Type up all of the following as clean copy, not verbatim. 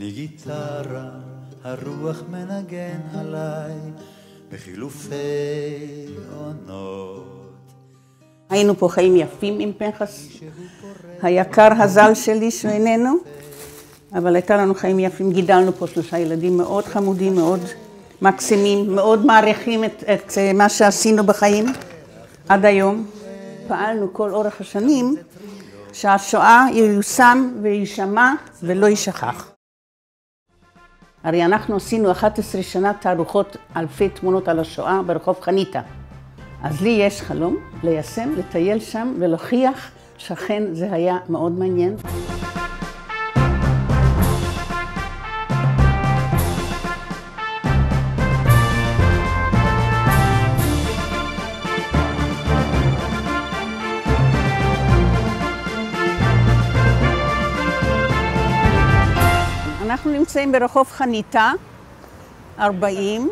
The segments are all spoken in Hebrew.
אני גיטרה, הרוח מנגן עליי בחילופי עונות. היינו פה חיים יפים עם פנחס, היקר הזל שלי שאיננו, אבל הייתה לנו חיים יפים, גידלנו פה 3 ילדים מאוד חמודים, מאוד מקסימים, מאוד מעריכים את מה שעשינו בחיים עד היום. פעלנו כל אורך השנים שהשואה ייושם וישמע ולא יישכח. הרי אנחנו עשינו 11 שנה תערוכות אלפי תמונות על השואה ברחוב חניתה. אז לי יש חלום ליישם, לטייל שם ולהוכיח שאכן זה היה מאוד מעניין. אנחנו נמצאים ברחוב חניתה 40,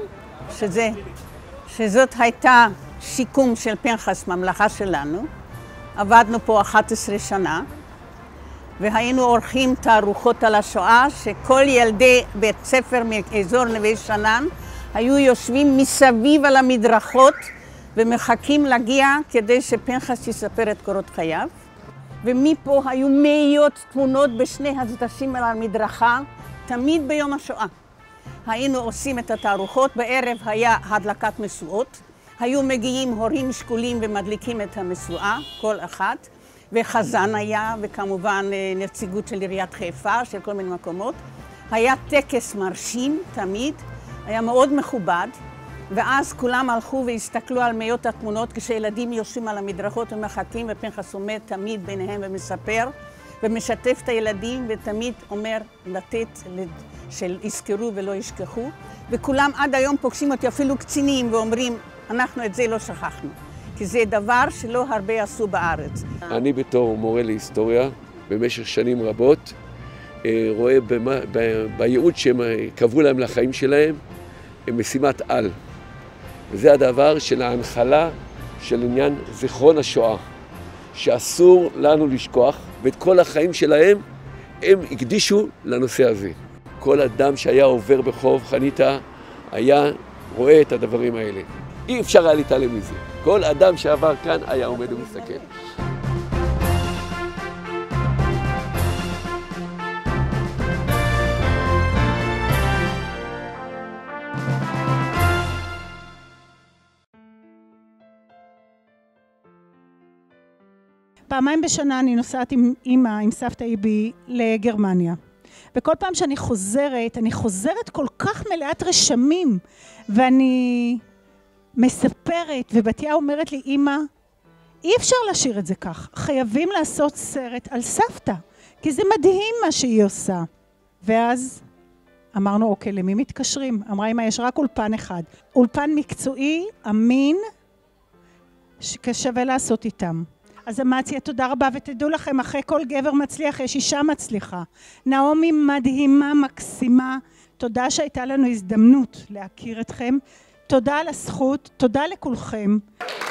שזאת הייתה שיקום של פנחס, ממלכה שלנו. עבדנו פה 11 שנה, והיינו עורכים תערוכות על השואה, שכל ילדי בית ספר מאזור נווה שאנן היו יושבים מסביב על המדרכות ומחכים להגיע כדי שפנחס יספר את קורות חייו. ומפה היו מאות תמונות בשני הצדדים על המדרכה, תמיד ביום השואה. היינו עושים את התערוכות, בערב היה הדלקת משואות, היו מגיעים הורים שקולים ומדליקים את המשואה, כל אחת, וחזן היה, וכמובן נציגות של עיריית חיפה, של כל מיני מקומות. היה טקס מרשים תמיד, היה מאוד מכובד, ואז כולם הלכו והסתכלו על מאות התמונות, כשילדים יושבים על המדרכות ומחכים, ופנחס עומד תמיד ביניהם ומספר, ומשתף את הילדים, ותמיד אומר לתת שיזכרו ולא ישכחו. וכולם עד היום פוגשים אותי, אפילו קצינים, ואומרים, אנחנו את זה לא שכחנו, כי זה דבר שלא הרבה עשו בארץ. אני בתור מורה להיסטוריה, במשך שנים רבות, רואה בייעוד שהם קבעו להם לחיים שלהם, משימת על. וזה הדבר של ההנחלה של עניין זיכרון השואה, שאסור לנו לשכוח, ואת כל החיים שלהם הם הקדישו לנושא הזה. כל אדם שהיה עובר ברחוב חניתה היה רואה את הדברים האלה. אי אפשר היה להתעלם מזה. כל אדם שעבר כאן היה עומד ומסתכל. פעמיים בשנה אני נוסעת עם אמא, עם סבתא איבי, לגרמניה. וכל פעם שאני חוזרת, אני חוזרת כל כך מלאת רשמים, ואני מספרת, ובתיה אומרת לי, אמא, אי אפשר להשאיר את זה כך, חייבים לעשות סרט על סבתא, כי זה מדהים מה שהיא עושה. ואז אמרנו, אוקיי, למי מתקשרים? אמרה אמא, יש רק אולפן אחד. אולפן מקצועי, אמין, ששווה לעשות איתם. אז אמציה, תודה רבה, ותדעו לכם, אחרי כל גבר מצליח, יש אישה מצליחה. נעמי מדהימה, מקסימה, תודה שהייתה לנו הזדמנות להכיר אתכם, תודה על הזכות, תודה לכולכם.